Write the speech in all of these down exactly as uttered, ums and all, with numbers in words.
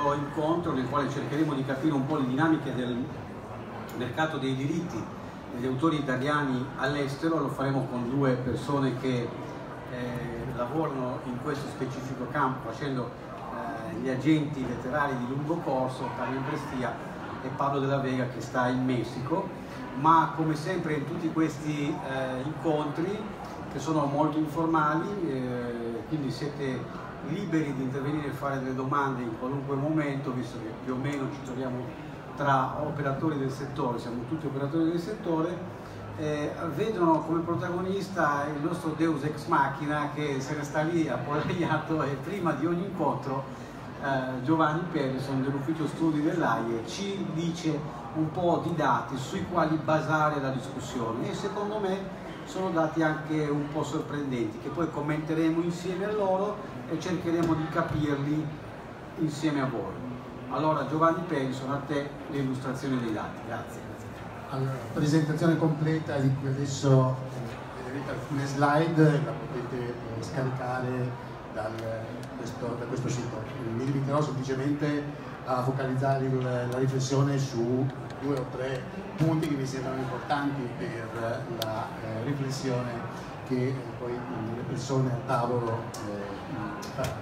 questo incontro nel quale cercheremo di capire un po' le dinamiche del mercato dei diritti degli autori italiani all'estero. Lo faremo con due persone che eh, lavorano in questo specifico campo, facendo eh, gli agenti letterari di lungo corso, Carmen Prestia e Pablo della Vega, che sta in Messico. Ma come sempre in tutti questi eh, incontri, che sono molto informali, eh, quindi siete liberi di intervenire e fare delle domande in qualunque momento, visto che più o meno ci troviamo tra operatori del settore, siamo tutti operatori del settore. Eh, vedono come protagonista il nostro Deus ex machina, che se ne sta lì appollaiato, e prima di ogni incontro eh, Giovanni Peterson dell'ufficio studi dell'A I E ci dice un po' di dati sui quali basare la discussione, e secondo me sono dati anche un po' sorprendenti, che poi commenteremo insieme a loro e cercheremo di capirli insieme a voi. Allora Giovanni Peterson, a te l'illustrazione dei dati. Grazie. Allora, presentazione completa di cui adesso vedrete alcune slide, la potete eh, scaricare dal, questo, da questo sito. Mi limiterò semplicemente a focalizzare il, la riflessione su due o tre punti che mi sembrano importanti per la eh, riflessione che eh, poi le persone a tavolo eh, faranno.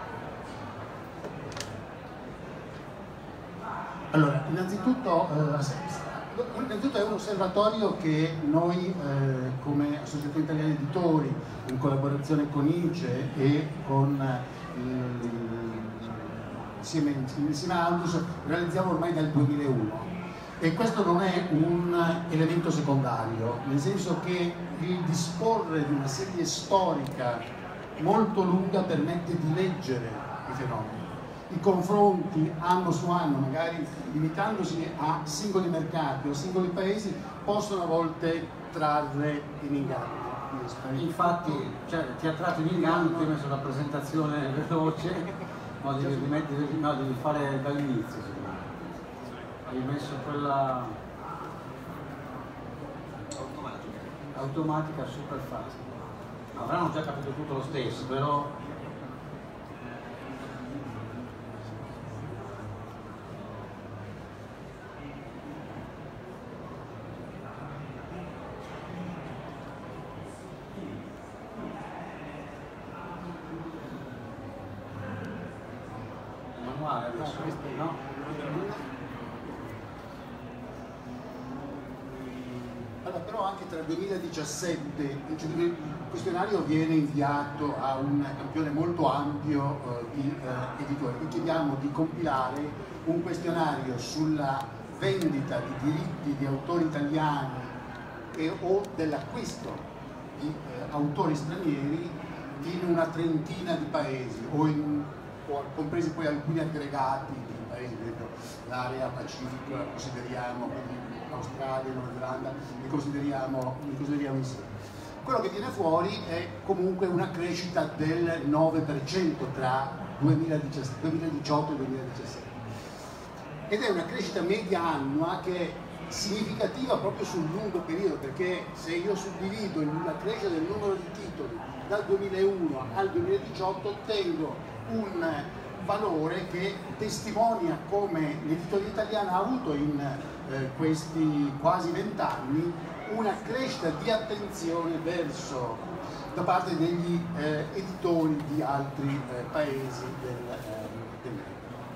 Allora, innanzitutto, eh, innanzitutto è un osservatorio che noi eh, come Associazione Italiana Editori, in collaborazione con I N C E e con eh, insieme, insieme a Andus, realizziamo ormai dal duemilauno. E questo non è un elemento secondario, nel senso che il disporre di una serie storica molto lunga permette di leggere i fenomeni. I confronti anno su anno, magari limitandosi a singoli mercati o singoli paesi, possono a volte trarre in inganno. Infatti, cioè, ti ha tratto in inganno, ti ho messo la presentazione veloce, no, devi, rimettere, no, devi fare dall'inizio. Hai messo quella automatica, automatica super fast. Avranno già capito tutto lo stesso, però manuale adesso, no? Allora, però anche tra il duemiladiciassette, cioè, il questionario viene inviato a un campione molto ampio eh, di eh, editori. Vi chiediamo di compilare un questionario sulla vendita di diritti di autori italiani e, o dell'acquisto di eh, autori stranieri in una trentina di paesi, o, in, o compresi poi alcuni aggregati di paesi, per esempio l'area Pacifico la consideriamo, quindi Australia, Nuova Zelanda, li consideriamo, li consideriamo insieme. Quello che viene fuori è comunque una crescita del nove per cento tra duemiladiciotto e duemiladiciassette, ed è una crescita media annua che è significativa proprio sul lungo periodo, perché se io suddivido la crescita del numero di titoli dal duemilauno al duemiladiciotto ottengo un valore che testimonia come l'editoria italiana ha avuto in eh, questi quasi vent'anni una crescita di attenzione verso da parte degli eh, editori di altri eh, paesi del, eh, del mondo.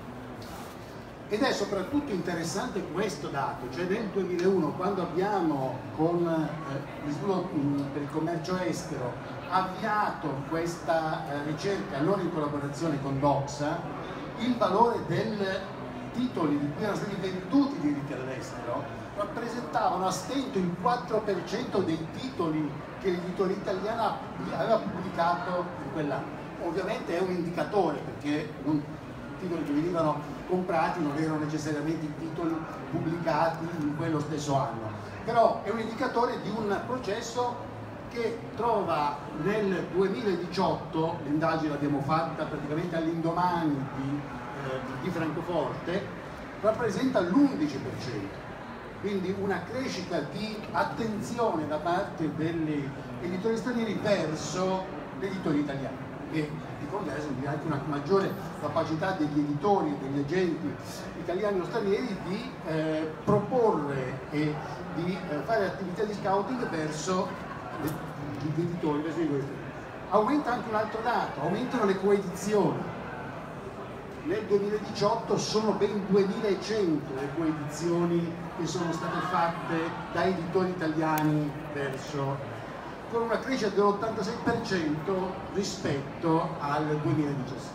Ed è soprattutto interessante questo dato, cioè nel duemilauno, quando abbiamo con eh, l'Istituto per il Commercio Estero avviato questa eh, ricerca, allora in collaborazione con Doxa, il valore dei titoli di cui erano stati venduti diritti all'estero rappresentavano a stento il quattro per cento dei titoli che l'editoria italiana aveva pubblicato in quell'anno. Ovviamente è un indicatore, perché non, i titoli che venivano comprati non erano necessariamente i titoli pubblicati in quello stesso anno, però è un indicatore di un processo che trova nel duemiladiciotto, l'indagine l'abbiamo fatta praticamente all'indomani di, eh, di Francoforte, rappresenta l'undici per cento, quindi una crescita di attenzione da parte degli editori stranieri verso l'editoria italiana, che di converso, quindi anche una maggiore capacità degli editori e degli agenti italiani o stranieri di eh, proporre e di eh, fare attività di scouting verso gli editori, verso i questi. Aumenta anche un altro dato, aumentano le coedizioni. Nel duemiladiciotto sono ben duemilacento le coedizioni che sono state fatte da editori italiani verso, con una crescita dell'ottantasei per cento rispetto al duemiladiciassette.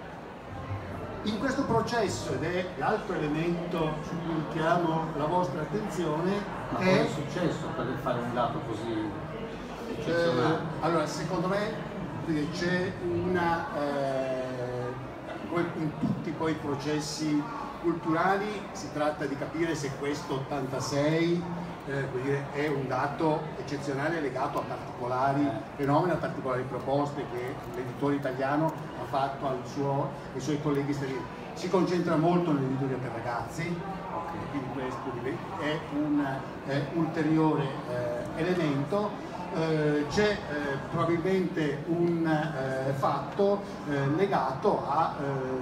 In questo processo, ed è l'altro elemento su cui richiamo la vostra attenzione, ma è... come è successo per fare un dato così eccezionale? Eh, allora, secondo me c'è una... Eh, come in tutti poi i processi culturali si tratta di capire se questo ottantasei eh, dire, è un dato eccezionale legato a particolari fenomeni, a particolari proposte che l'editore italiano ha fatto al suo, ai suoi colleghi stranieri. Si concentra molto nell'editoria per ragazzi, okay, quindi questo è un è ulteriore eh, elemento. Eh, c'è eh, probabilmente un eh, fatto eh, legato a eh,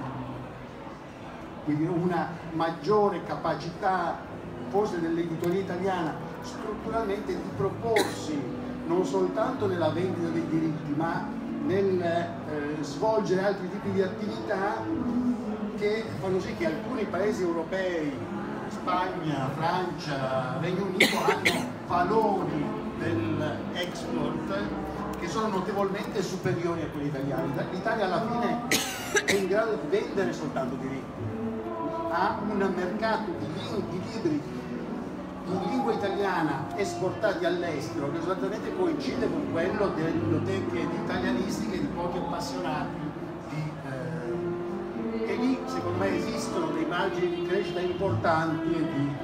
quindi una maggiore capacità forse dell'editoria italiana strutturalmente di proporsi non soltanto nella vendita dei diritti ma nel eh, svolgere altri tipi di attività che fanno sì che alcuni paesi europei, Spagna, Francia, Regno Unito hanno valori dell'export che sono notevolmente superiori a quelli italiani. L'Italia alla fine è in grado di vendere soltanto diritti, ha un mercato di, di libri in lingua italiana esportati all'estero che esattamente coincide con quello delle biblioteche di italianistiche di pochi appassionati di, eh, e lì secondo me esistono dei margini di crescita importanti e di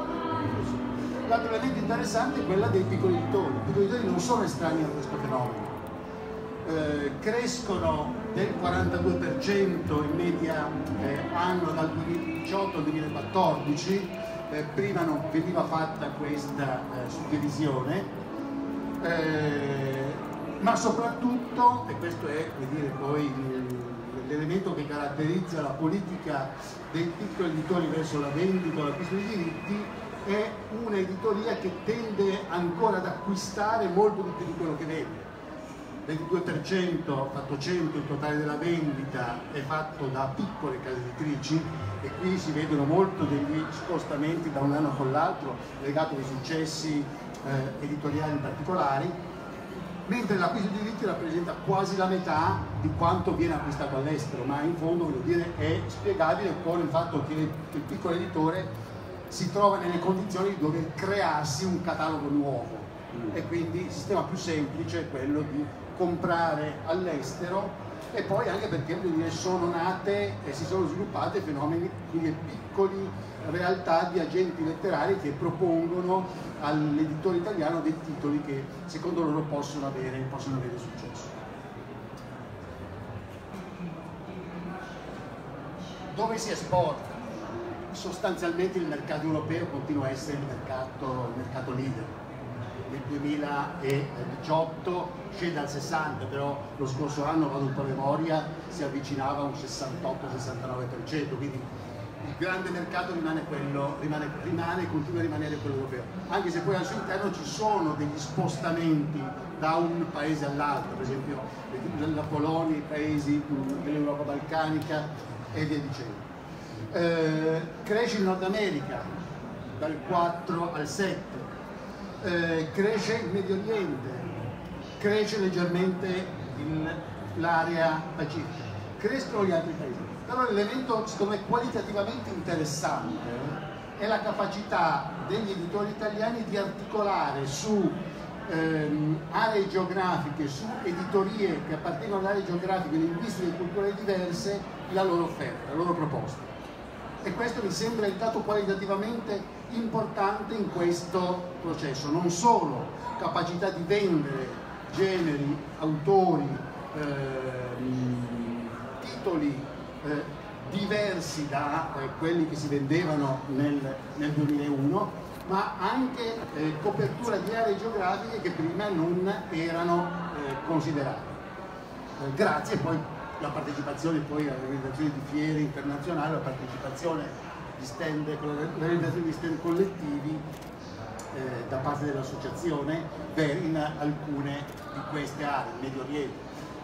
L'altro elemento interessante è quella dei piccoli editori. I piccoli editori non sono estranei a questo fenomeno. Eh, crescono del quarantadue per cento in media eh, anno dal duemiladiciotto al duemilaquattordici, eh, prima non veniva fatta questa eh, suddivisione, eh, ma soprattutto, e questo è dire, poi l'elemento che caratterizza la politica dei piccoli editori verso la vendita o l'acquisto dei diritti, è un'editoria che tende ancora ad acquistare molto di più di quello che vende. ventidue per cento, fatto cento il totale della vendita, è fatto da piccole case editrici e qui si vedono molto degli spostamenti da un anno con l'altro legati ai successi eh, editoriali particolari, mentre l'acquisto di diritti rappresenta quasi la metà di quanto viene acquistato all'estero, ma in fondo voglio dire, è spiegabile con il fatto che il piccolo editore si trova nelle condizioni di dover crearsi un catalogo nuovo mm. e quindi il sistema più semplice è quello di comprare all'estero e poi anche perché dire, sono nate e si sono sviluppate fenomeni, quindi piccoli realtà di agenti letterari che propongono all'editore italiano dei titoli che secondo loro possono avere, possono avere successo. Dove si esporta? Sostanzialmente il mercato europeo continua a essere il mercato, il mercato leader. Nel duemiladiciotto scende al sessanta, però lo scorso anno, vado un po' a memoria, si avvicinava a un sessantotto sessantanove per cento, quindi il grande mercato rimane quello, rimane, rimane, continua a rimanere quello europeo, anche se poi al suo interno ci sono degli spostamenti da un paese all'altro, per esempio la Polonia, i paesi dell'Europa balcanica e via dicendo. Eh, cresce in Nord America dal quattro al sette, eh, cresce il Medio Oriente, cresce leggermente l'area pacifica, crescono gli altri paesi. Però l'elemento secondo me qualitativamente interessante è la capacità degli editori italiani di articolare su ehm, aree geografiche, su editorie che appartengono ad aree geografiche, linguistiche e culturali diverse, la loro offerta, la loro proposta. E questo mi sembra il dato qualitativamente importante in questo processo, non solo capacità di vendere generi, autori, ehm, titoli eh, diversi da eh, quelli che si vendevano nel, nel duemilauno, ma anche eh, copertura di aree geografiche che prima non erano eh, considerate. Eh, grazie poi la partecipazione poi alla realizzazione di fiere internazionali, la partecipazione di stand, la realizzazione di stand collettivi eh, da parte dell'associazione in alcune di queste aree, in Medio Oriente.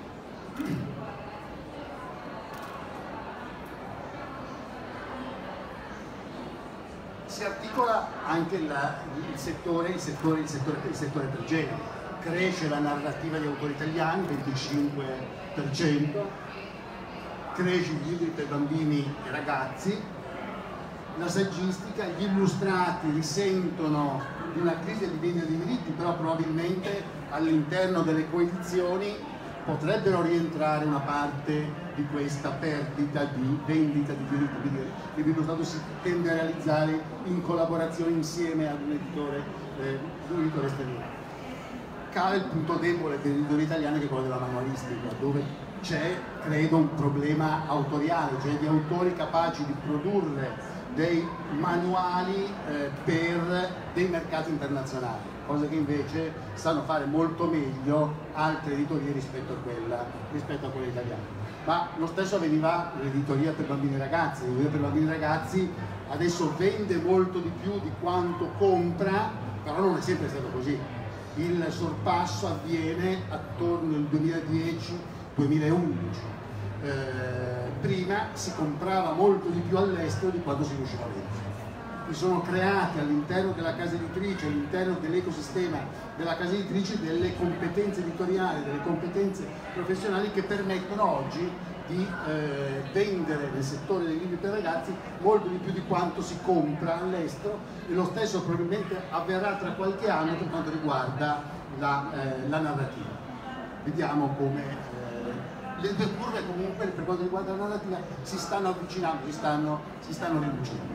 Si articola anche la, il, settore, il, settore, il, settore, il settore per genere, cresce la narrativa di autori italiani, venticinque per cento, cresce i libri per bambini e ragazzi, la saggistica, gli illustrati risentono di una crisi di vendita di diritti, però probabilmente all'interno delle coedizioni potrebbero rientrare una parte di questa perdita di vendita di diritti, quindi l'illustrato si tende a realizzare in collaborazione insieme ad un editore, eh, un editore straniero. Cade il punto debole dell'editore italiano, che è quello della manualistica, dove c'è, credo, un problema autoriale, cioè di autori capaci di produrre dei manuali eh, per dei mercati internazionali, cosa che invece sanno fare molto meglio altre editorie rispetto a quella, rispetto a quella italiana. Ma lo stesso avveniva l'editoria per bambini e ragazzi. L'editoria per bambini e ragazzi adesso vende molto di più di quanto compra, però non è sempre stato così. Il sorpasso avviene attorno al duemiladieci duemilaundici. Eh, prima si comprava molto di più all'estero di quanto si riusciva a vendere. Si sono create all'interno della casa editrice, all'interno dell'ecosistema della casa editrice, delle competenze editoriali, delle competenze professionali che permettono oggi di eh, vendere nel settore dei libri per ragazzi molto di più di quanto si compra all'estero, e lo stesso probabilmente avverrà tra qualche anno per quanto riguarda la, eh, la narrativa. Vediamo come eh, le due curve comunque per quanto riguarda la narrativa si stanno avvicinando, si stanno, si stanno riducendo.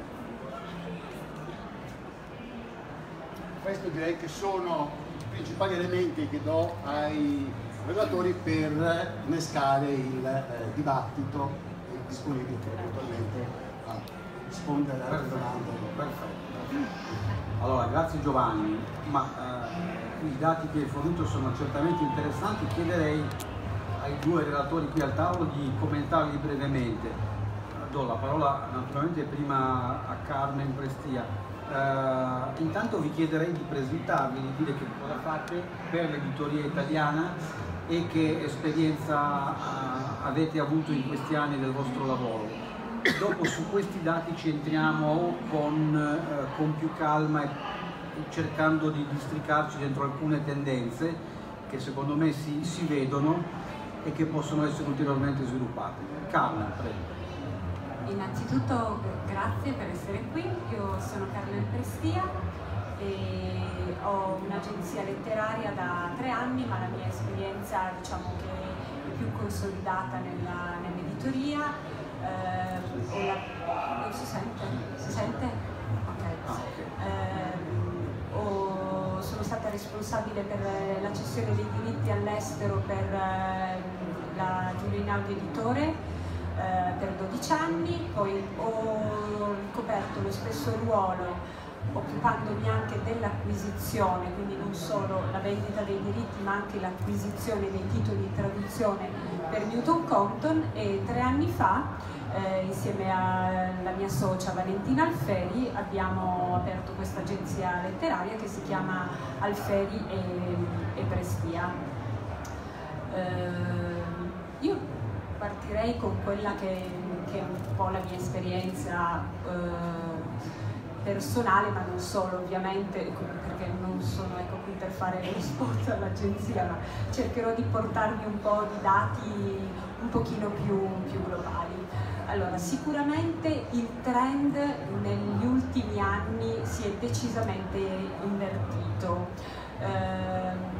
Questo direi che sono i principali elementi che do ai relatori per innescare il eh, dibattito, e disponibile eventualmente a rispondere alle domande. Perfetto. Allora, grazie Giovanni, ma eh, i dati che hai fornito sono certamente interessanti. Chiederei ai due relatori qui al tavolo di commentarli brevemente. Do la parola naturalmente prima a Carmen Prestia. Uh, intanto vi chiederei di presentarvi, di dire che cosa fate per l'editoria italiana e che esperienza uh, avete avuto in questi anni del vostro lavoro. Dopo su questi dati ci entriamo con, uh, con più calma e cercando di districarci dentro alcune tendenze che secondo me si, si vedono e che possono essere ulteriormente sviluppate. Carmen, prego. Innanzitutto grazie per essere qui, io sono Carmen Prestia e ho un'agenzia letteraria da tre anni, ma la mia esperienza diciamo che è più consolidata nell'editoria. Nell eh, non si sente? Si sente? Ok. Eh, ho, sono stata responsabile per la cessione dei diritti all'estero per eh, la Giulio Einaudi Editore per dodici anni, poi ho ricoperto lo stesso ruolo occupandomi anche dell'acquisizione, quindi non solo la vendita dei diritti ma anche l'acquisizione dei titoli di traduzione per Newton Compton, e tre anni fa eh, insieme alla mia socia Valentina Alferi abbiamo aperto questa agenzia letteraria che si chiama Alferi e, e Prestia. Eh, io partirei con quella che, che è un po' la mia esperienza eh, personale, ma non solo ovviamente, perché non sono ecco, qui per fare lo spot all'agenzia, ma cercherò di portarvi un po' di dati un pochino più, più globali. Allora, sicuramente il trend negli ultimi anni si è decisamente invertito. Eh,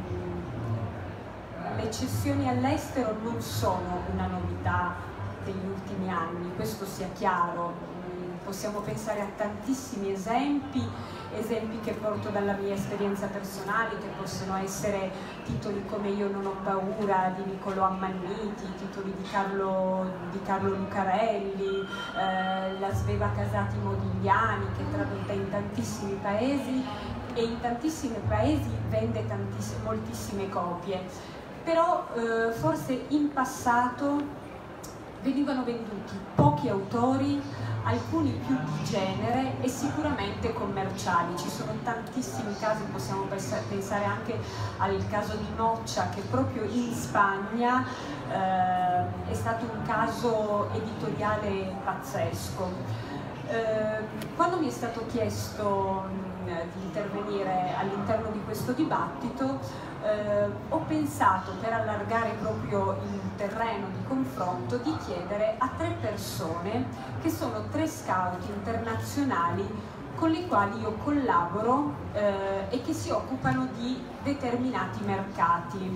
Le cessioni all'estero non sono una novità degli ultimi anni, questo sia chiaro. Possiamo pensare a tantissimi esempi, esempi che porto dalla mia esperienza personale, che possono essere titoli come Io non ho paura di Niccolò Ammanniti, titoli di Carlo, di Carlo Lucarelli, eh, La Sveva Casati Modigliani, che è tradotta in tantissimi paesi e in tantissimi paesi vende moltissime copie. Però eh, forse in passato venivano venduti pochi autori, alcuni più di genere e sicuramente commerciali. Ci sono tantissimi casi, possiamo pensare anche al caso di Noccia, che proprio in Spagna eh, è stato un caso editoriale pazzesco. Eh, quando mi è stato chiesto mh, di intervenire all'interno di questo dibattito, Eh, ho pensato, per allargare proprio il terreno di confronto, di chiedere a tre persone che sono tre scout internazionali con le quali io collaboro eh, e che si occupano di determinati mercati.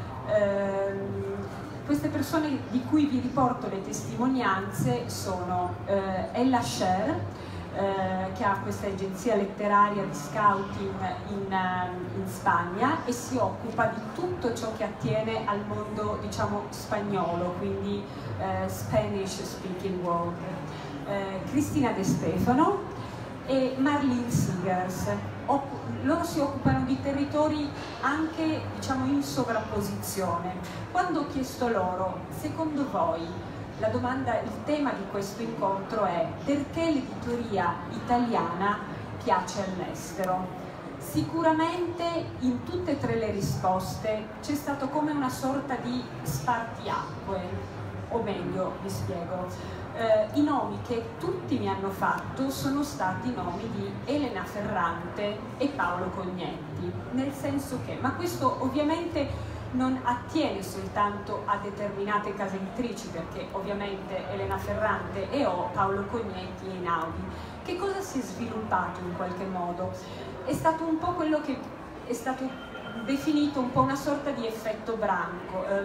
Eh, queste persone di cui vi riporto le testimonianze sono eh, Ella Sher, Eh, che ha questa agenzia letteraria di scouting in, in Spagna e si occupa di tutto ciò che attiene al mondo, diciamo, spagnolo, quindi eh, Spanish speaking world. Eh, Cristina De Stefano e Marlene Seegers. Loro si occupano di territori anche, diciamo, in sovrapposizione. Quando ho chiesto loro, secondo voi, la domanda, il tema di questo incontro è: perché l'editoria italiana piace all'estero? Sicuramente in tutte e tre le risposte c'è stato come una sorta di spartiacque, o meglio, vi spiego. Eh, I nomi che tutti mi hanno fatto sono stati i nomi di Elena Ferrante e Paolo Cognetti, nel senso che, ma questo ovviamente non attiene soltanto a determinate case editrici, perché ovviamente Elena Ferrante e ho Paolo Cognetti e Einaudi. Che cosa si è sviluppato in qualche modo? È stato un po' quello che è stato definito un po' una sorta di effetto branco. Eh,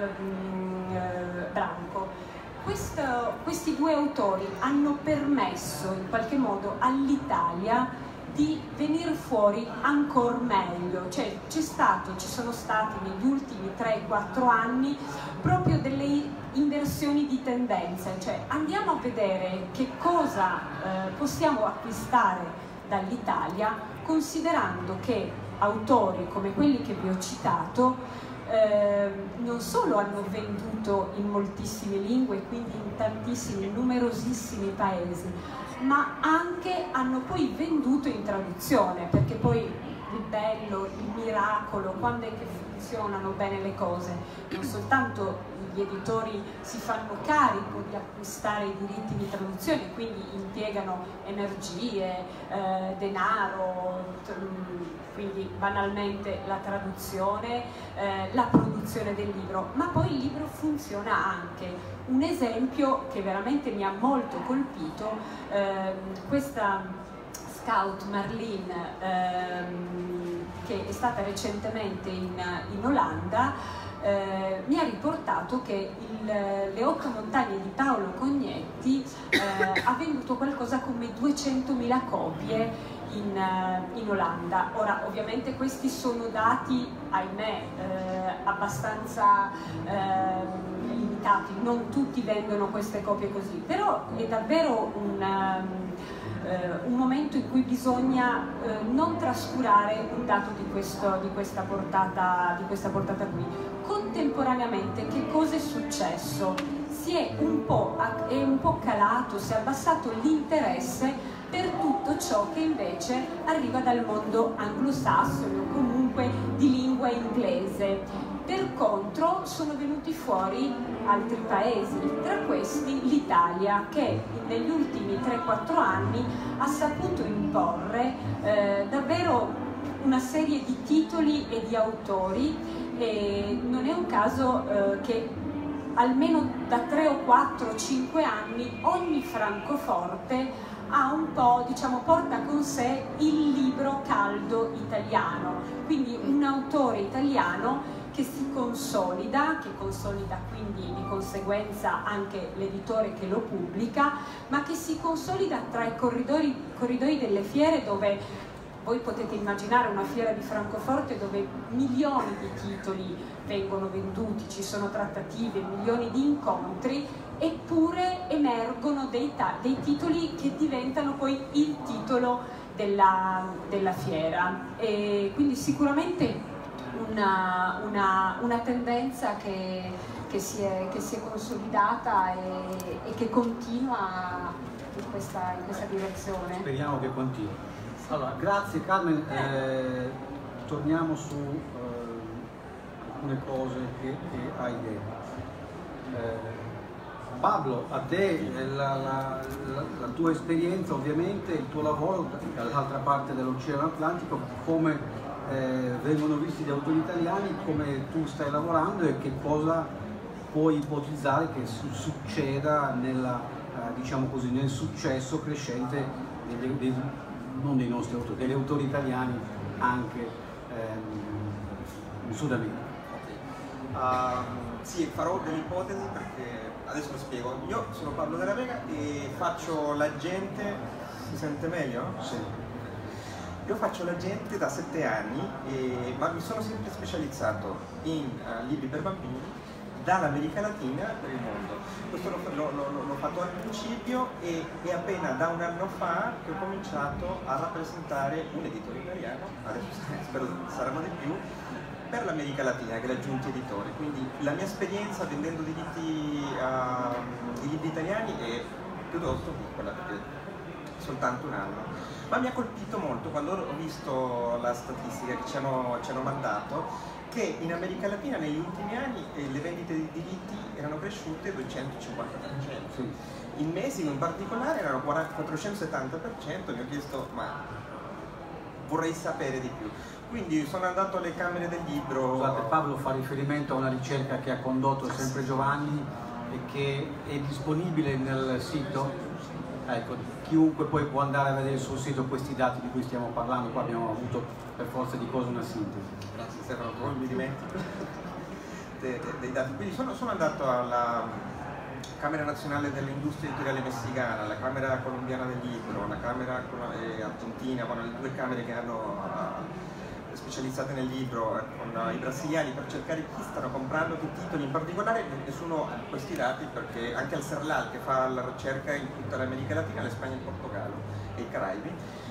eh, branco. Questo, questi due autori hanno permesso in qualche modo all'Italia di venire fuori ancora meglio, cioè c'è stato, ci sono stati negli ultimi tre quattro anni proprio delle inversioni di tendenza, cioè andiamo a vedere che cosa eh, possiamo acquistare dall'Italia, considerando che autori come quelli che vi ho citato eh, non solo hanno venduto in moltissime lingue, quindi in tantissimi, numerosissimi paesi, ma anche hanno poi venduto in traduzione, perché poi il bello, il miracolo, quando è che funzionano bene le cose, non soltanto gli editori si fanno carico di acquistare i diritti di traduzione, quindi impiegano energie, eh, denaro, quindi banalmente la traduzione, eh, la produzione del libro, ma poi il libro funziona anche. Un esempio che veramente mi ha molto colpito, eh, questa scout Marlene, ehm, che è stata recentemente in, in Olanda, eh, mi ha riportato che il, le otto montagne di Paolo Cognetti eh, ha venduto qualcosa come duecentomila copie in, in Olanda. Ora, ovviamente questi sono dati, ahimè, eh, abbastanza eh, limitati, non tutti vendono queste copie così, però è davvero un, um, uh, un momento in cui bisogna uh, non trascurare un dato di, questo, di, questa portata, di questa portata qui. Contemporaneamente che cosa è successo? Si è un po', è un po' calato, si è abbassato l'interesse per tutto ciò che invece arriva dal mondo anglosassone o comunque di lingua inglese. Per contro sono venuti fuori altri paesi, tra questi l'Italia, che negli ultimi tre quattro anni ha saputo imporre eh, davvero una serie di titoli e di autori, e non è un caso eh, che almeno da tre o quattro o cinque anni ogni francoforte ha un po', diciamo, porta con sé il libro caldo italiano, quindi un autore italiano che si consolida, che consolida quindi di conseguenza anche l'editore che lo pubblica, ma che si consolida tra i corridoi, corridoi delle fiere, dove voi potete immaginare una fiera di Francoforte dove milioni di titoli vengono venduti, ci sono trattative, milioni di incontri, eppure emergono dei, dei titoli che diventano poi il titolo della, della fiera. E quindi sicuramente una, una, una tendenza che, che, si è, che si è consolidata e, e che continua in questa, in questa direzione. Speriamo che continui. Allora, grazie Carmen, eh, torniamo su eh, alcune cose che, che hai detto. Eh, Pablo, a te la, la, la, la tua esperienza, ovviamente, il tuo lavoro dall'altra parte dell'Oceano Atlantico, come eh, vengono visti gli autori italiani, come tu stai lavorando e che cosa puoi ipotizzare che su, succeda nella, eh, diciamo così, nel successo crescente degli, dei, non dei nostri autori, degli autori italiani anche ehm, in Sud America. Uh, sì, farò delle ipotesi perché adesso lo spiego. Io sono Pablo Della Vega e faccio l'agente. Si sente meglio? Sì. Io faccio l'agente da sette anni, e, ma mi sono sempre specializzato in uh, libri per bambini dall'America Latina per il mondo. Questo l'ho fatto al principio e è appena da un anno fa che ho cominciato a rappresentare un editore italiano, adesso spero saranno di più, per l'America Latina, che è l'Aggiunti Editore. Quindi la mia esperienza vendendo diritti a uh, libri italiani è piuttosto piccola, perché soltanto un anno. Ma mi ha colpito molto quando ho visto la statistica che ci hanno, ci hanno mandato, che in America Latina negli ultimi anni eh, le vendite di diritti erano cresciute del duecentocinquanta per cento. Sì. In Messico in particolare erano quattrocentosettanta per cento, e mi ho chiesto, ma vorrei sapere di più. Quindi sono andato alle camere del libro. Scusate, Pablo fa riferimento a una ricerca che ha condotto sempre Giovanni e che è disponibile nel sito. Ecco, chiunque poi può andare a vedere sul sito questi dati di cui stiamo parlando. Qua abbiamo avuto per forza di cose una sintesi. Grazie, se no poi mi dimentico dei, dei dati. Quindi sono, sono andato alla Camera Nazionale dell'Industria Editoriale Messicana, alla Camera Colombiana del Libro, la Camera eh, Argentina, con le due camere che hanno uh, specializzate nel libro, con uh, i brasiliani, per cercare chi stanno comprando, che titoli. In particolare nessuno ha questi dati, perché anche il Serlal, che fa la ricerca in tutta l'America Latina, la Spagna, il Portogallo e i Caraibi,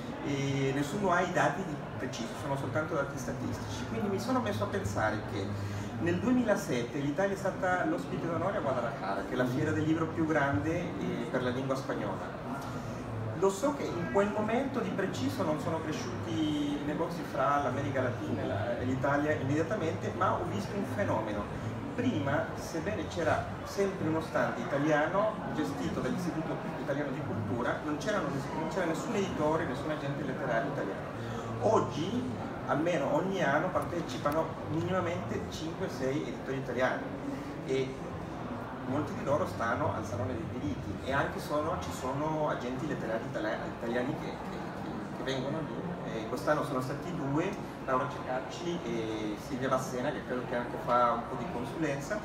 e nessuno ha i dati precisi, sono soltanto dati statistici. Quindi mi sono messo a pensare che nel duemilasette l'Italia è stata l'ospite d'onore a Guadalajara, che è la fiera del libro più grande eh, per la lingua spagnola. Lo so che in quel momento di preciso non sono cresciuti i negozi fra l'America Latina e l'Italia immediatamente, ma ho visto un fenomeno. Prima, sebbene c'era sempre uno stand italiano gestito dall'Istituto Italiano di Cultura, non c'era nessun editore, nessun agente letterario italiano. Oggi, almeno ogni anno, partecipano minimamente cinque sei editori italiani e molti di loro stanno al Salone dei Diritti, e anche sono, ci sono agenti letterari italiani che, che, che vengono lì. E quest'anno sono stati due, Laura Cecacci e Silvia Bassena, che credo che anche fa un po' di consulenza.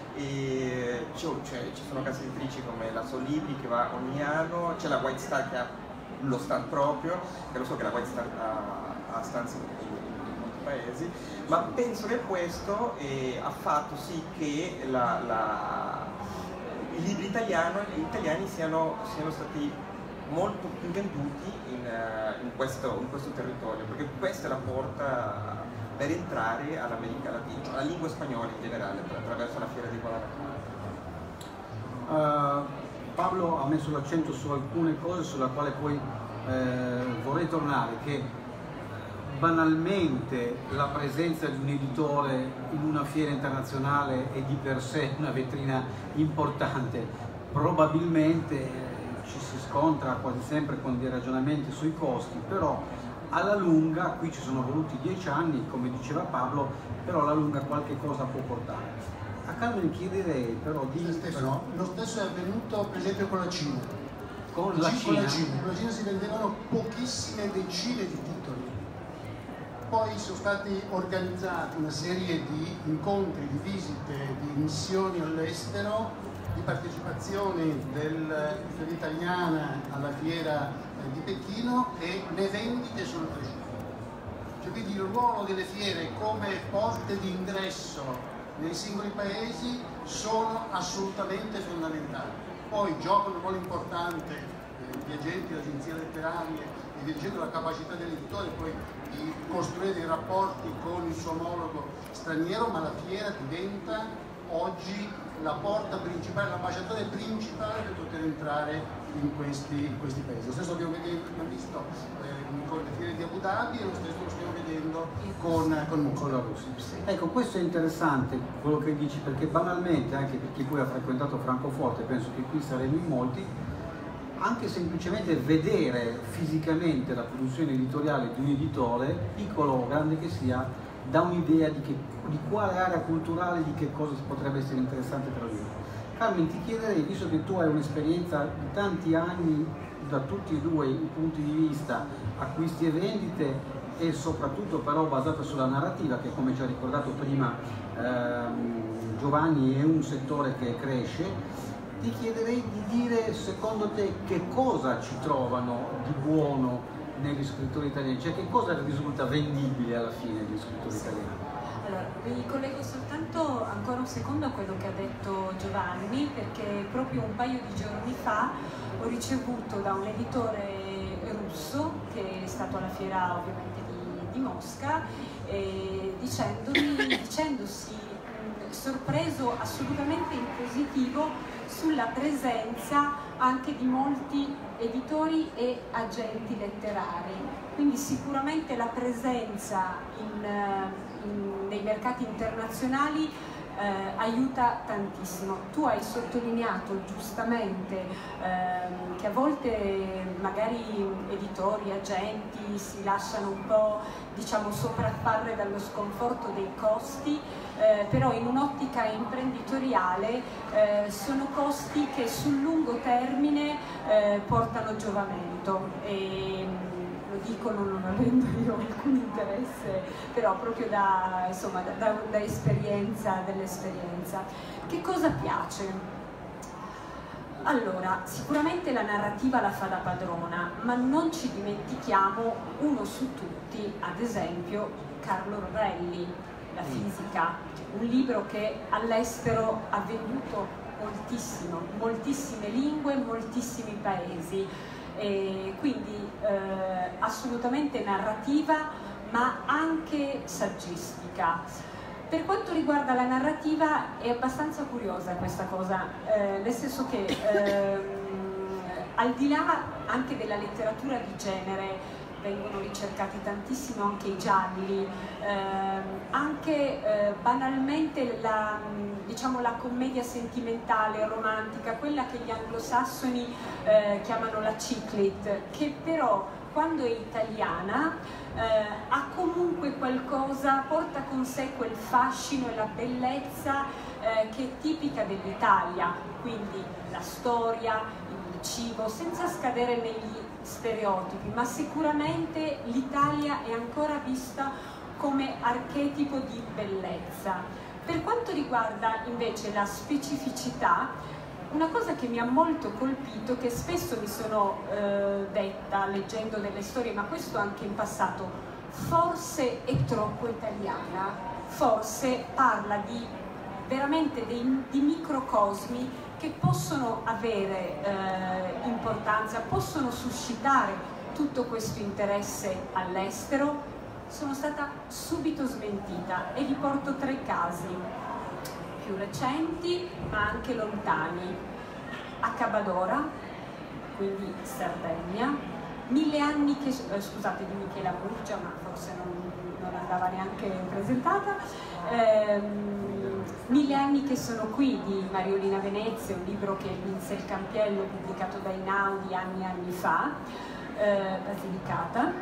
E cioè, ci sono case editrici come la Solibri, che va ogni anno, c'è la White Star che ha lo stand proprio, che lo so che la White Star ha, ha stanze in, in molti paesi, ma penso che questo eh, ha fatto sì che la, la, i libri italiano, italiani siano, siano stati molto più venduti in, uh, in, questo, in questo territorio, perché questa è la porta per entrare all'America Latina, alla lingua spagnola in generale, attraverso la fiera di Guadalajara. Uh, Pablo ha messo l'accento su alcune cose sulla quale poi eh, vorrei tornare, che banalmente la presenza di un editore in una fiera internazionale è di per sé una vetrina importante. Probabilmente eh, ci si scontra quasi sempre con dei ragionamenti sui costi, però alla lunga, qui ci sono voluti dieci anni, come diceva Pablo, però alla lunga qualche cosa può portare. A Carmen chiederei però di... Stesso, lo stesso è avvenuto per esempio con la Cina. Con la Cina? Con la Cina, con la Cina si vendevano pochissime decine di titoli. Poi sono stati organizzati una serie di incontri, di visite, di missioni all'estero, di partecipazione dell'editoria italiana alla fiera di Pechino, e le vendite sono cresciute. Cioè, quindi il ruolo delle fiere come porte di ingresso nei singoli paesi sono assolutamente fondamentali. Poi giocano un ruolo importante eh, gli agenti, le agenzie letterarie e via dicendo, la capacità dell'editore poi di costruire dei rapporti con il suo omologo straniero, ma la fiera diventa oggi la porta principale, l'ambasciatore principale per poter entrare in questi, in questi paesi. Lo stesso abbiamo visto eh, con le fiere di Abu Dhabi e lo stesso lo stiamo vedendo con, con, con la Russia. Ecco, questo è interessante quello che dici, perché banalmente, anche per chi poi ha frequentato Francoforte, penso che qui saremo in molti, anche semplicemente vedere fisicamente la produzione editoriale di un editore, piccolo o grande che sia, dà un'idea di, di quale area culturale, di che cosa potrebbe essere interessante tradurre. Carmen, ti chiederei, visto che tu hai un'esperienza di tanti anni da tutti e due i punti di vista, acquisti e vendite, e soprattutto però basata sulla narrativa, che come ci ha ricordato prima ehm, Giovanni è un settore che cresce, ti chiederei di dire secondo te che cosa ci trovano di buono negli scrittori italiani, cioè che cosa risulta vendibile alla fine degli scrittori italiani? Allora, mi collego soltanto ancora un secondo a quello che ha detto Giovanni, perché proprio un paio di giorni fa ho ricevuto da un editore russo, che è stato alla fiera ovviamente di, di Mosca, eh, dicendomi, dicendosi mh, sorpreso assolutamente in positivo sulla presenza anche di molti editori e agenti letterari. Quindi sicuramente la presenza in, in, nei mercati internazionali eh, aiuta tantissimo. Tu hai sottolineato giustamente eh, che a volte magari editori, agenti si lasciano un po', diciamo, sopraffare dallo sconforto dei costi, eh, però in un'ottica imprenditoriale eh, sono costi che sul lungo termine eh, portano giovamento. E, lo dico non avendo io alcun interesse, però proprio da, insomma, da, da, da esperienza, dell'esperienza. Che cosa piace? Allora, sicuramente la narrativa la fa da padrona, ma non ci dimentichiamo uno su tutti, ad esempio Carlo Rovelli, La fisica, un libro che all'estero ha venduto moltissimo, moltissime lingue, moltissimi paesi. E quindi eh, assolutamente narrativa, ma anche saggistica. Per quanto riguarda la narrativa è abbastanza curiosa questa cosa, eh, nel senso che ehm, al di là anche della letteratura di genere vengono ricercati tantissimo anche i gialli, ehm, anche eh, banalmente la, diciamo, la commedia sentimentale, romantica, quella che gli anglosassoni eh, chiamano la chick lit, che però quando è italiana eh, ha comunque qualcosa, porta con sé quel fascino e la bellezza eh, che è tipica dell'Italia, quindi la storia, il cibo, senza scadere negli stereotipi, ma sicuramente l'Italia è ancora vista come archetipo di bellezza. Per quanto riguarda invece la specificità, una cosa che mi ha molto colpito, che spesso mi sono eh, detta leggendo delle storie, ma questo anche in passato, forse è troppo italiana, forse parla di veramente dei, di microcosmi che possono avere eh, importanza, possono suscitare tutto questo interesse all'estero. Sono stata subito smentita e vi porto tre casi più recenti ma anche lontani. Accabadora, quindi Sardegna, Mille anni che, eh, scusate, di Michela Murgia, ma forse non, non andava neanche presentata, ehm, Mille anni che sono qui di Mariolina Venezia, un libro che vinse il Campiello, pubblicato da Einaudi anni e anni fa, eh, Basilicata.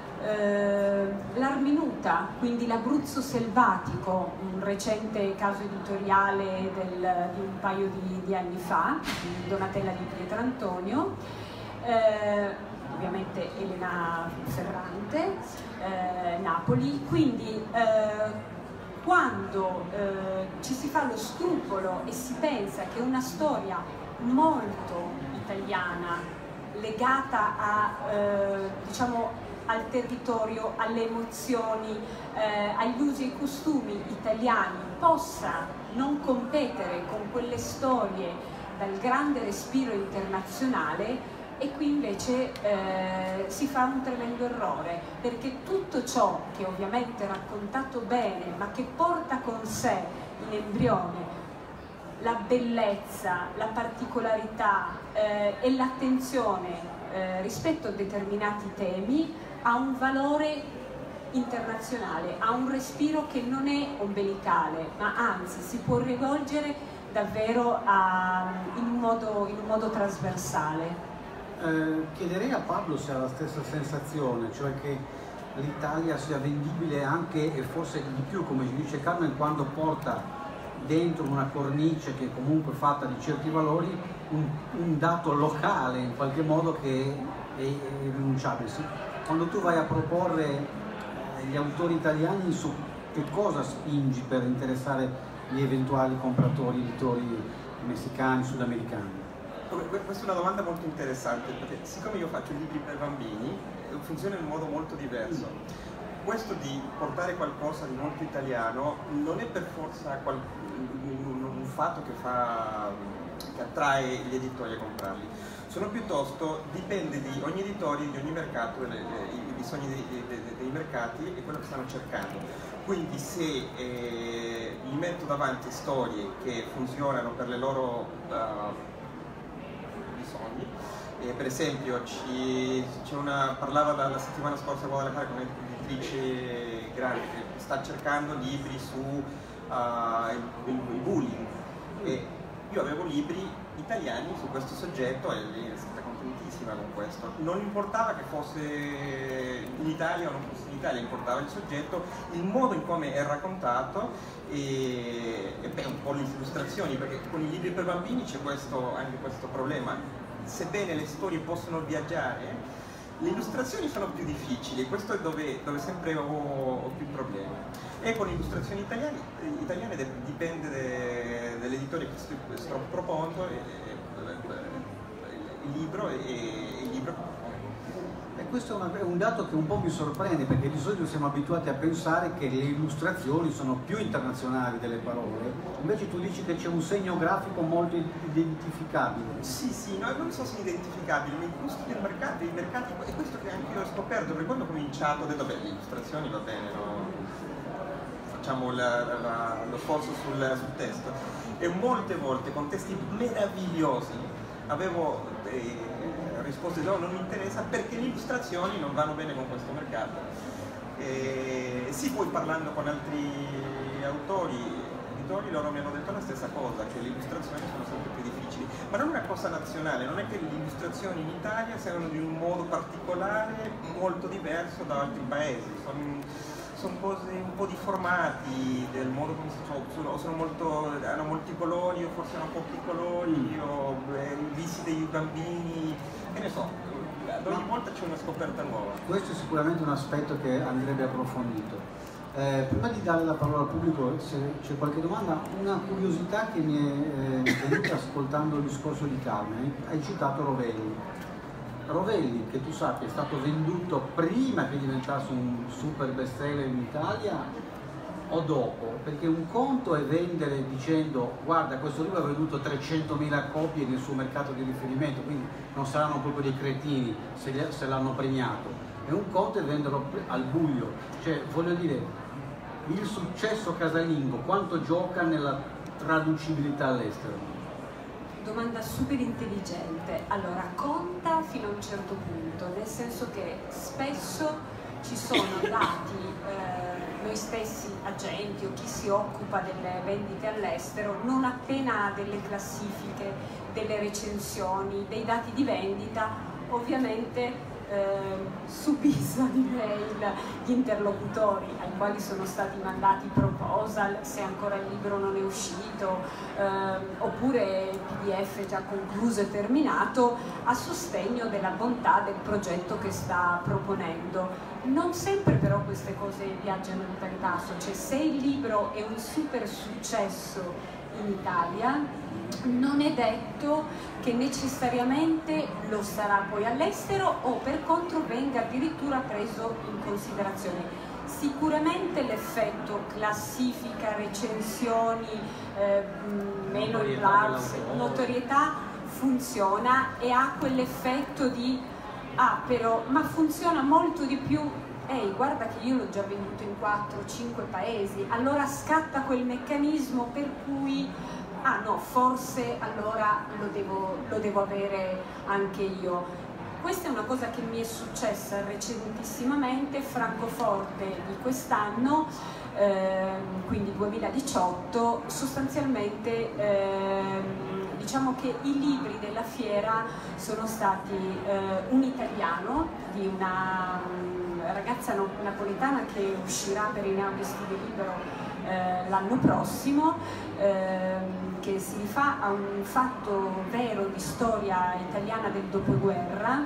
Eh, L'Arminuta, quindi l'Abruzzo selvatico, un recente caso editoriale del, di un paio di, di anni fa, di Donatella di Pietrantonio. Eh, ovviamente Elena Ferrante, eh, Napoli, quindi eh, quando eh, ci si fa lo scrupolo e si pensa che una storia molto italiana, legata a, eh, diciamo, al territorio, alle emozioni, eh, agli usi e costumi italiani, possa non competere con quelle storie dal grande respiro internazionale, e qui invece eh, si fa un tremendo errore, perché tutto ciò che ovviamente è raccontato bene, ma che porta con sé in embrione la bellezza, la particolarità eh, e l'attenzione eh, rispetto a determinati temi ha un valore internazionale, ha un respiro che non è ombelicale, ma anzi si può rivolgere davvero a, in, un modo, in un modo trasversale. Eh, chiederei a Pablo se ha la stessa sensazione, cioè che l'Italia sia vendibile anche e forse di più, come ci dice Carmen, quando porta dentro una cornice che è comunque fatta di certi valori un, un dato locale in qualche modo che è, è irrinunciabile. Quando tu vai a proporre eh, gli autori italiani, su che cosa spingi per interessare gli eventuali compratori, editori messicani, sudamericani? Questa è una domanda molto interessante, perché siccome io faccio libri per bambini funziona in un modo molto diverso. Questo di portare qualcosa di molto italiano non è per forza qual un fatto che, fa, che attrae gli editori a comprarli, sono piuttosto, dipende di ogni editore, di ogni mercato, le, le, i bisogni dei, dei, dei mercati e quello che stanno cercando. Quindi se eh, gli metto davanti storie che funzionano per le loro uh, bisogni, eh, per esempio c'è una, parlava la, la settimana scorsa a Guadalajara con un'editrice grande che sta cercando libri su uh, il, il bullying, e io avevo libri italiani su questo soggetto e lei è stata contentissima con questo. Non importava che fosse in Italia o non fosse in Italia, importava il soggetto, il modo in come è raccontato e, e beh, un po' le illustrazioni, perché con i libri per bambini c'è questo, anche questo problema. Sebbene le storie possono viaggiare, le illustrazioni sono più difficili, questo è dove, dove sempre ho, ho più problemi. E con le illustrazioni italiane, italiane dipende de, dell'editore che sto, sto proponendo, e, il libro e il libro. E questo è, una, è un dato che un po' mi sorprende, perché di solito siamo abituati a pensare che le illustrazioni sono più internazionali delle parole, invece tu dici che c'è un segno grafico molto identificabile. Sì, sì, no, non so se identificabili, ma i gusti del mercato, i mercati, è questo che anche io ho scoperto, perché quando ho cominciato ho detto, beh, le illustrazioni va bene, no? Facciamo la, la, lo sforzo sul, sul testo, e molte volte con testi meravigliosi avevo eh, risposte no, non mi interessa perché le illustrazioni non vanno bene con questo mercato. E sì, poi parlando con altri autori, editori, loro mi hanno detto la stessa cosa, che le illustrazioni sono sempre più difficili, ma non è una cosa nazionale, non è che le illustrazioni in Italia siano di un modo particolare, molto diverso da altri paesi. Sono, sono cose un po' deformati del modo come si sono, sono molto, hanno molti colori o forse hanno pochi colori, o eh, i visi dei bambini, che ne so, ad ogni volta c'è una scoperta nuova. Questo è sicuramente un aspetto che andrebbe approfondito. Eh, prima di dare la parola al pubblico, se c'è qualche domanda, una curiosità che mi è eh, venuta ascoltando il discorso di Carmen. Hai citato Rovelli. Rovelli, che tu sappia, è stato venduto prima che diventasse un super bestseller in Italia o dopo? Perché un conto è vendere dicendo guarda, questo libro ha venduto trecentomila copie nel suo mercato di riferimento, quindi non saranno proprio dei cretini se, se l'hanno premiato, e un conto è venderlo al buio. Cioè, voglio dire, il successo casalingo quanto gioca nella traducibilità all'estero? Domanda super intelligente. Allora, conta fino a un certo punto, nel senso che spesso ci sono dati, eh, noi stessi agenti o chi si occupa delle vendite all'estero, non appena ha delle classifiche, delle recensioni, dei dati di vendita, ovviamente eh, subiscono di mail gli interlocutori ai quali sono stati mandati proposal, se ancora il libro non è uscito, eh, oppure P D F già concluso e terminato, a sostegno della bontà del progetto che sta proponendo. Non sempre però queste cose viaggiano di pari passo, cioè se il libro è un super successo in Italia, non è detto che necessariamente lo sarà poi all'estero o per contro venga addirittura preso in considerazione. Sicuramente l'effetto classifica, recensioni, eh, meno applausi, notorietà funziona e ha quell'effetto di ah però, ma funziona molto di più. Ehi, guarda che io l'ho già venduto in quattro cinque paesi, allora scatta quel meccanismo per cui ah no, forse allora lo devo, lo devo avere anche io. Questa è una cosa che mi è successa recentissimamente, Francoforte di quest'anno, eh, quindi duemiladiciotto, sostanzialmente eh, diciamo che i libri della fiera sono stati eh, un italiano di una um, ragazza no, napoletana che uscirà per i Neon di Studio Libero eh, l'anno prossimo, eh, che si rifà a un fatto vero di storia italiana del dopoguerra,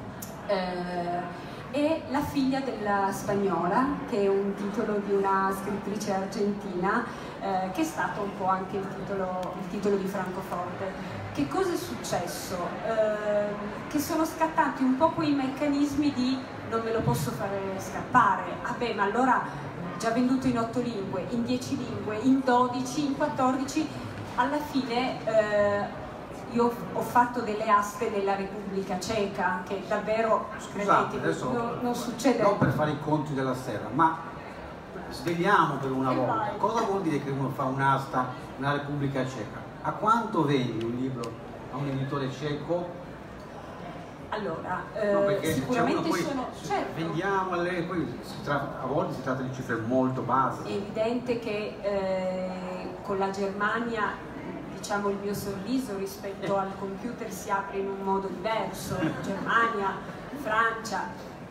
eh, e La figlia della spagnola, che è un titolo di una scrittrice argentina, eh, che è stato un po' anche il titolo, il titolo di Francoforte. Che cosa è successo? Eh, che sono scattati un po' quei meccanismi di non me lo posso fare scappare, ah beh, ma allora già venduto in otto lingue, in dieci lingue, in dodici, in quattordici, alla fine eh, io ho fatto delle aste nella Repubblica Ceca, che davvero, scusate, credetemi, adesso non, non succede. Non per fare i conti della sera, ma svegliamo per una E volta. vai. Cosa vuol dire che uno fa un'asta nella Repubblica Ceca? A quanto vendi un libro a un editore ceco? Allora, No, eh, perché sicuramente poi, sono, certo, vendiamo alle, poi si tratta, a volte si tratta di cifre molto basi. è evidente che eh, con la Germania, diciamo, il mio sorriso rispetto al computer si apre in un modo diverso. Germania, Francia,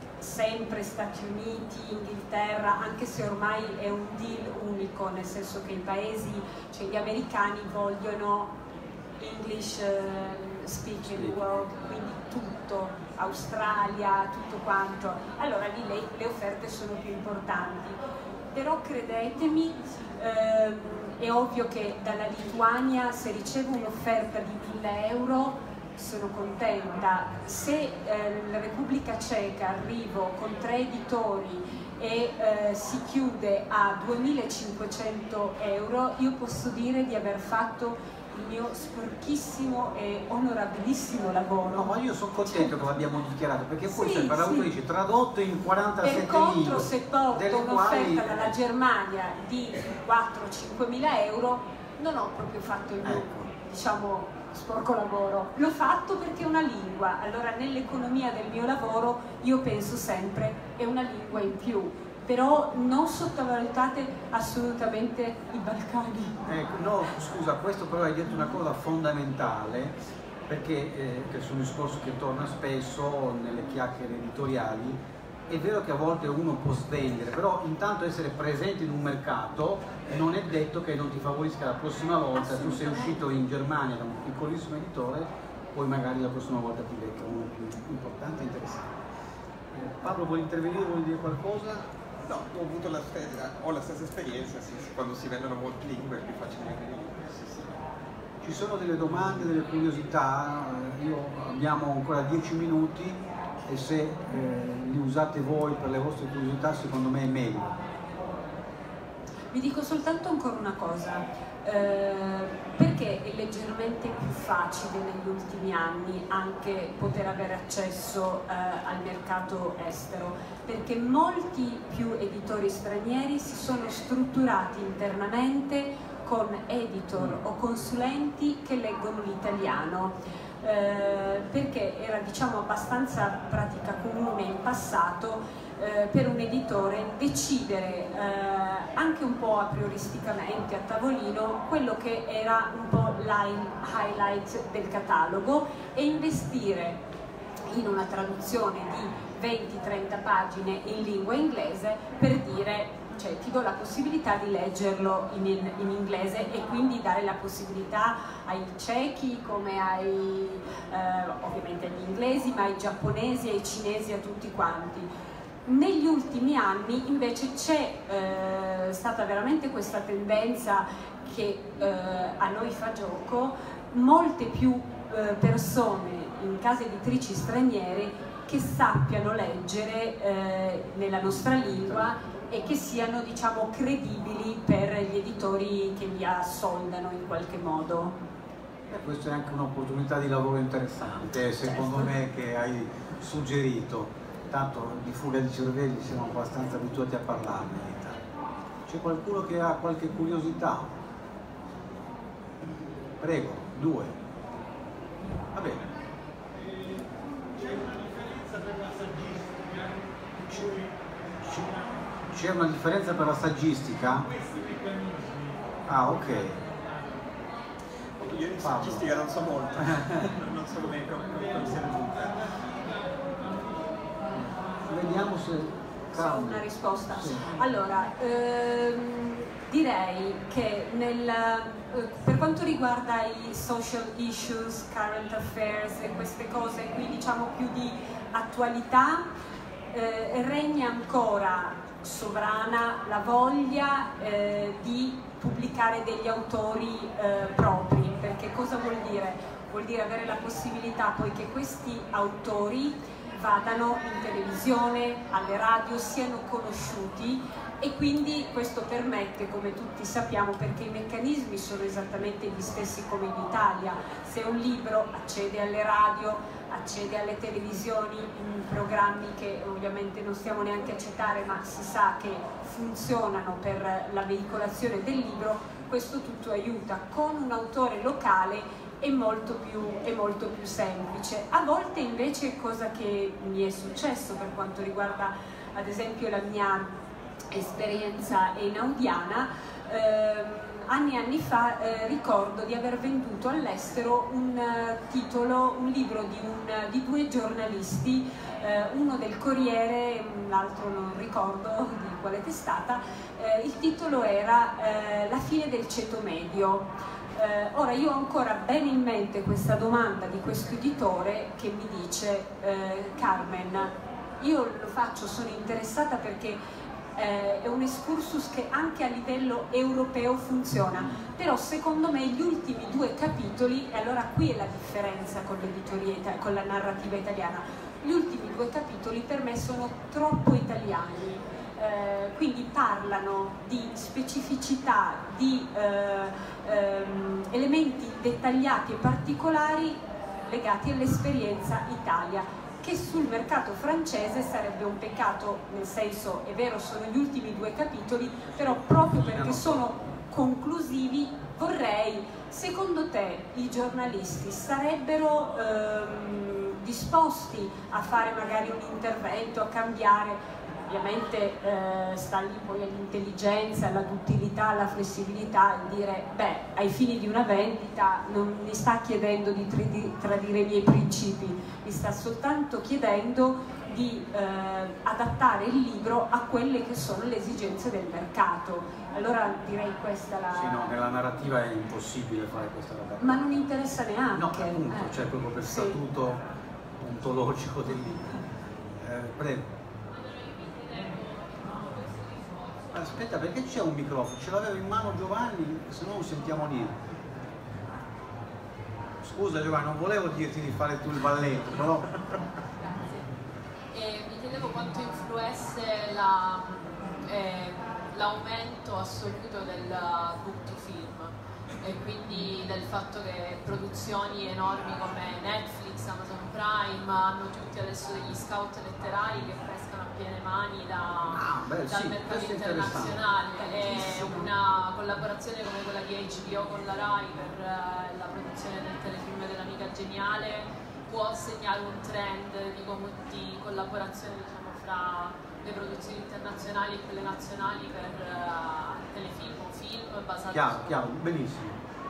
sempre Stati Uniti, Inghilterra, anche se ormai è un deal unico, nel senso che i paesi, cioè gli americani vogliono English uh, speaking world, quindi tutto, Australia, tutto quanto, allora lì le, le offerte sono più importanti. Però credetemi, ehm, è ovvio che dalla Lituania, se ricevo un'offerta di mille euro sono contenta. Se eh, la Repubblica Ceca arrivo con tre editori e eh, si chiude a duemilacinquecento euro, io posso dire di aver fatto il mio sporchissimo e onorabilissimo lavoro. No, ma io sono contento che l'abbiamo dichiarato, perché poi Sì, sempre l'autore sì. dice tradotto in quarantasette Per contro, lingue, se porto delle un'offerta quali... dalla Germania di quattro cinque mila euro, non ho proprio fatto il mio, Ecco. diciamo, sporco lavoro. L'ho fatto perché è una lingua. Allora, nell'economia del mio lavoro, io penso sempre è una lingua in più. Però non sottovalutate assolutamente i Balcani. Ecco, no, scusa, questo però hai detto una cosa fondamentale, perché eh, che sul discorso che torna spesso nelle chiacchiere editoriali, è vero che a volte uno può svendere, però intanto essere presente in un mercato non è detto che non ti favorisca la prossima volta. Tu sei uscito in Germania da un piccolissimo editore, poi magari la prossima volta ti becca uno più importante e interessante. Eh, Pablo, vuoi intervenire, vuoi dire qualcosa? No, ho avuto la stessa, ho la stessa esperienza, sì, sì, quando si vendono molte lingue è più facile vendere lingue, sì, sì. Ci sono delle domande, delle curiosità, io abbiamo ancora dieci minuti e se eh, li usate voi per le vostre curiosità secondo me è meglio. Vi dico soltanto ancora una cosa, eh, perché è leggermente più facile negli ultimi anni anche poter avere accesso eh, al mercato estero? Perché molti più editori stranieri si sono strutturati internamente con editor o consulenti che leggono l'italiano. Eh, perché era, diciamo, abbastanza pratica comune in passato eh, per un editore decidere eh, anche un po' a prioristicamente a tavolino quello che era un po' l'highlight del catalogo e investire in una traduzione di venti trenta pagine in lingua inglese per dire, cioè, ti do la possibilità di leggerlo in, in, in inglese e quindi dare la possibilità ai cechi come ai, eh, ovviamente agli inglesi, ma ai giapponesi, ai cinesi, a tutti quanti. Negli ultimi anni invece c'è eh, stata veramente questa tendenza che eh, a noi fa gioco, molte più eh, persone in case editrici straniere che sappiano leggere eh, nella nostra lingua e che siano, diciamo, credibili per gli editori che li assoldano in qualche modo. E questa è anche un'opportunità di lavoro interessante, secondo Certo. me, che hai suggerito. Tanto di fuga di cervelli siamo abbastanza abituati a parlarne in Italia. C'è qualcuno che ha qualche curiosità? Prego, due. Va bene. C'è una differenza per la saggistica? C'è una differenza per la saggistica? Questi meccanismi. Ah, ok. Io in saggistica non so molto, non so come sia venuta. Vediamo se... C'è una risposta. Sì. Allora, ehm, direi che nel, eh, per quanto riguarda i social issues, current affairs e queste cose qui, diciamo più di attualità, eh, regna ancora sovrana la voglia eh, di pubblicare degli autori eh, propri, perché cosa vuol dire? Vuol dire avere la possibilità poi che questi autori vadano in televisione, alle radio, siano conosciuti, e quindi questo permette, come tutti sappiamo, perché i meccanismi sono esattamente gli stessi come in Italia. Se un libro accede alle radio, accede alle televisioni, in programmi che ovviamente non stiamo neanche a citare, ma si sa che funzionano per la veicolazione del libro, questo tutto aiuta. Con un autore locale è molto più, è molto più semplice. A volte invece, cosa che mi è successo per quanto riguarda ad esempio la mia esperienza einaudiana, ehm, anni e anni fa eh, ricordo di aver venduto all'estero un uh, titolo, un libro di, un, di due giornalisti, eh, uno del Corriere, l'altro non ricordo di quale testata. Eh, il titolo era eh, La fine del ceto medio. Eh, ora io ho ancora bene in mente questa domanda di questo editore che mi dice eh, Carmen, io lo faccio, sono interessata perché eh, è un excursus che anche a livello europeo funziona, però secondo me gli ultimi due capitoli, e allora qui è la differenza con l'editoria, con la narrativa italiana, gli ultimi due capitoli per me sono troppo italiani. Eh, quindi parlano di specificità, di eh, ehm, elementi dettagliati e particolari legati all'esperienza Italia, che sul mercato francese sarebbe un peccato, nel senso, è vero, sono gli ultimi due capitoli, però proprio perché sono conclusivi vorrei, secondo te i giornalisti sarebbero ehm, disposti a fare magari un intervento, a cambiare? Ovviamente eh, sta lì poi all'intelligenza, alla duttilità, alla flessibilità, e dire, beh, ai fini di una vendita non mi sta chiedendo di tradire i miei principi, mi sta soltanto chiedendo di eh, adattare il libro a quelle che sono le esigenze del mercato. Allora direi questa la... Sì, no, nella narrativa è impossibile fare questa roba. Ma non interessa neanche. No, appunto, eh. cioè proprio per Sì. statuto ontologico del libro. Eh, prego. Aspetta, perché c'è un microfono? Ce l'avevo in mano Giovanni, se no non sentiamo niente. Scusa Giovanni, non volevo dirti di fare tu il balletto, però... E mi chiedevo quanto influesse la, eh, l'aumento assoluto del book to film, e quindi del fatto che produzioni enormi come Netflix, Amazon Prime hanno tutti adesso degli scout letterari che pescano a piene mani da, ah, beh, dal sì, mercato internazionale, e una collaborazione come quella di H B O con la Rai per uh, la produzione del telefilm dell'Amica Geniale può segnare un trend di, di collaborazione, diciamo, fra le produzioni internazionali e quelle nazionali per uh, telefilm o film basati chiaro, su... chiaro, benissimo.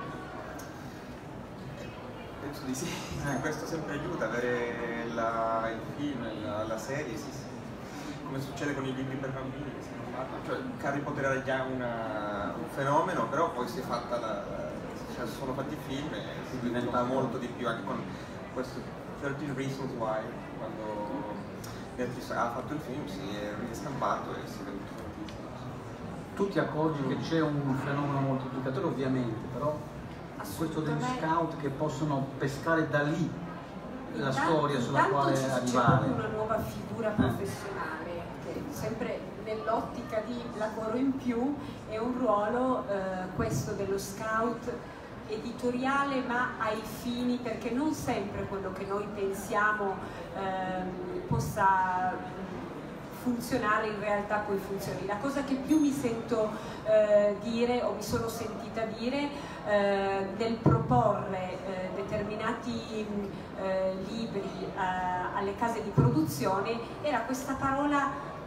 Penso di sì, Eh. questo sempre aiuta, avere la, il film, la, la serie, sì, sì. Come succede con i libri per bambini che si non parlano. Cioè, Harry Potter era già una, un fenomeno, però poi si è fatta la, cioè, sono fatti film e si diventa molto di più, anche con questo thirteen Reasons Why, quando Netflix ha fatto il film si è riscampato e si è venuto tantissimo. Tu ti accorgi che c'è un fenomeno moltiplicatore ovviamente, però questo degli scout che possono pescare da lì la Intanto- storia sulla intanto quale c'è- arrivare. C'è proprio una nuova figura professionale che sempre nell'ottica di lavoro in più è un ruolo, eh, questo dello scout editoriale, ma ai fini, perché non sempre quello che noi pensiamo ehm, possa funzionare in realtà poi funzioni. La cosa che più mi sento eh, dire o mi sono sentita dire eh, nel proporre eh, determinati eh, libri eh, alle case di produzione era questa parola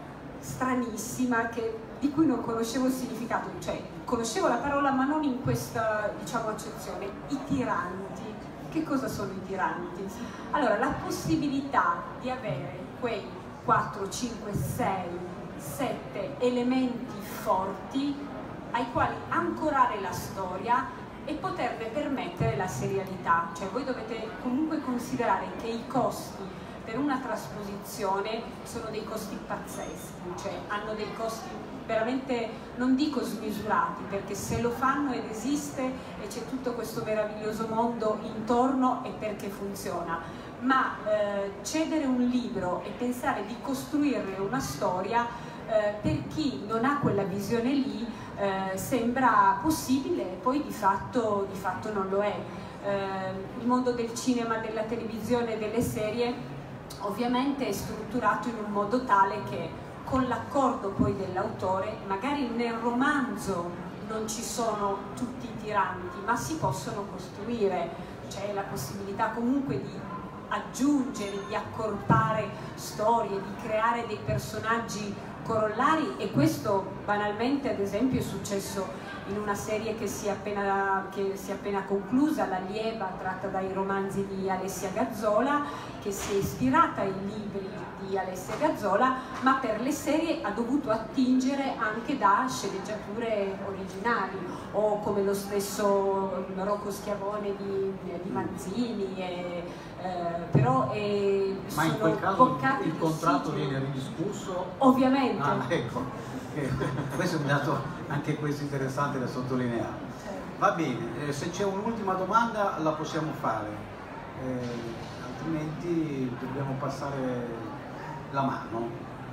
stranissima che, di cui non conoscevo il significato, cioè conoscevo la parola ma non in questa, diciamo, accezione, i tiranti. Che cosa sono i tiranti? Allora, la possibilità di avere quei quattro, cinque, sei, sette elementi forti ai quali ancorare la storia e poterne permettere la serialità. Cioè voi dovete comunque considerare che i costi per una trasposizione sono dei costi pazzeschi, cioè hanno dei costi veramente, non dico smisurati, perché se lo fanno ed esiste e c'è tutto questo meraviglioso mondo intorno è perché funziona, ma eh, cedere un libro e pensare di costruirne una storia eh, per chi non ha quella visione lì eh, sembra possibile e poi di fatto, di fatto non lo è. Eh, il mondo del cinema, della televisione e delle serie ovviamente è strutturato in un modo tale che con l'accordo poi dell'autore, magari nel romanzo non ci sono tutti i tiranti, ma si possono costruire, c'è la possibilità comunque di aggiungere, di accorpare storie, di creare dei personaggi corollari, e questo banalmente ad esempio è successo in una serie che si è appena, che si è appena conclusa, La Lieva, tratta dai romanzi di Alessia Gazzola, che si è ispirata ai libri di Alessia Gazzola, ma per le serie ha dovuto attingere anche da sceneggiature originali, o come lo stesso Rocco Schiavone di, di Manzini, e, eh, però eh, ma in quel caso il, il contratto sì, viene ridiscusso? Ovviamente. Ah, ecco. Questo è un dato anche questo interessante da sottolineare. Va bene, eh, se c'è un'ultima domanda la possiamo fare, eh, altrimenti dobbiamo passare la mano.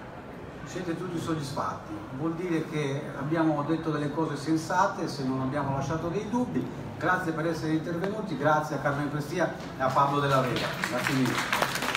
Siete tutti soddisfatti? Vuol dire che abbiamo detto delle cose sensate, se non abbiamo lasciato dei dubbi. Grazie per essere intervenuti, grazie a Carmen Prestia e a Pablo Della Vega. Grazie mille.